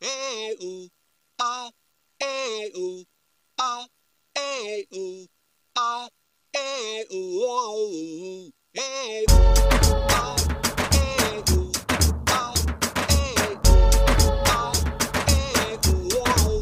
Hey, ooh, ah, hey, ooh, ah, hey, ooh, ah, hey, ooh, oh, hey, ooh, ah, hey, ooh, ah, hey, ooh, ah, hey, ooh, oh.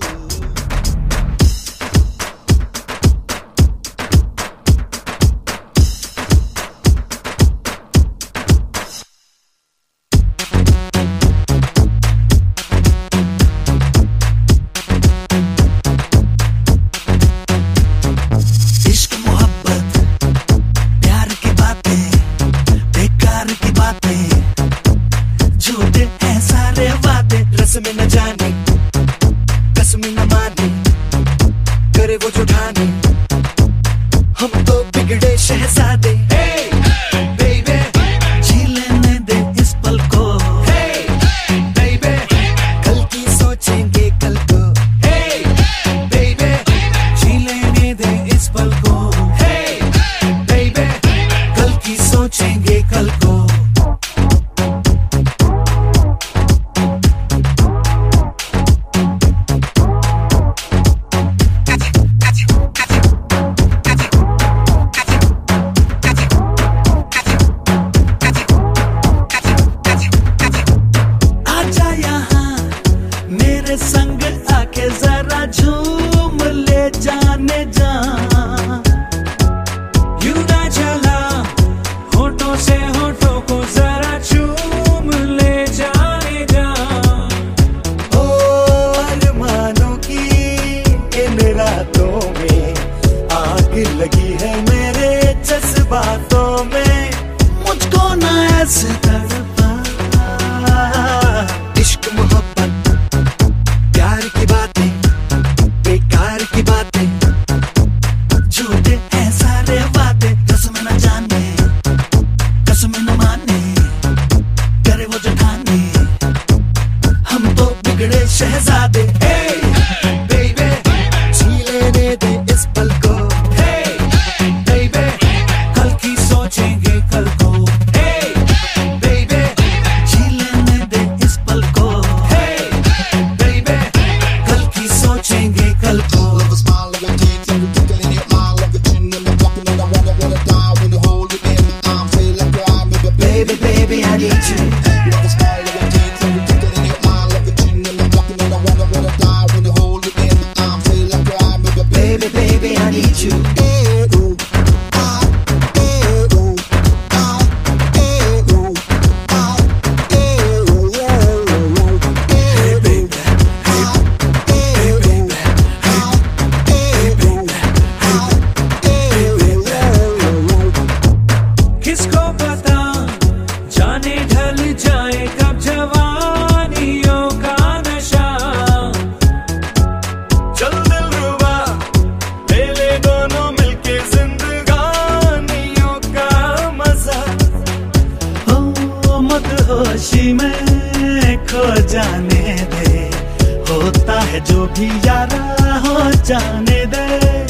में न जाने कसम न माने करे वो जो ठाने हम तो बिगड़े शहजादे। Hey, baby, जी लेने दे इस पल को। Hey, baby, कल की सोचेंगे कल को। Hey, baby, जी लेने दे इस पल को। Hey, baby, कल की सोचेंगे कल को। संग आके जरा झूम ले जाने जा, यूं ना चला होठों से होठों को जरा चूम ले जाने जा। ओ अरमानों की इन रातों में आग लगी है मेरे जज्बातों में, मुझको ना ऐसे तड़पा। इश्क मोहब्बत प्यार की बातें बेकार की बातें, झूठे हैं सारे वादे, कसम न जाने कसम न माने करे वो जो ठाने हम तो बिगड़े शहजादे। Hey, baby, जी लेने दे इस पल को। Hey, baby, कल की सोचेंगे कल को। Hey, baby, जी लेने दे इस पल को। Hey, baby, कल की सोचेंगे कल को। Love a smile, love your teeth, love your tickle in your mind, love your chin, and the walking, and I wanna die when you hold it in my arms, feel like crying, Baby, baby, I need you. Love a smile, love your teeth, love your tickle in your mind, love your chin, and the walking, and I wanna die when you hold it in my arms, feel like crying, Baby, baby, I need you. Hey, ooh, ah, hey, ooh, ah, hey, ooh, ah, hey, ooh, oh, hey, baby, hey, hey, baby, ah, hey, baby, ah, hey, baby, किसको पता जाने ढल जाए कब जवानियों का नशा। चल दिलरुबा ले ले दोनों मिलके जिंदगानियों का मजा। हो मदहोशी में खो जाने दे, होता है जो भी यारा हो जाने दे।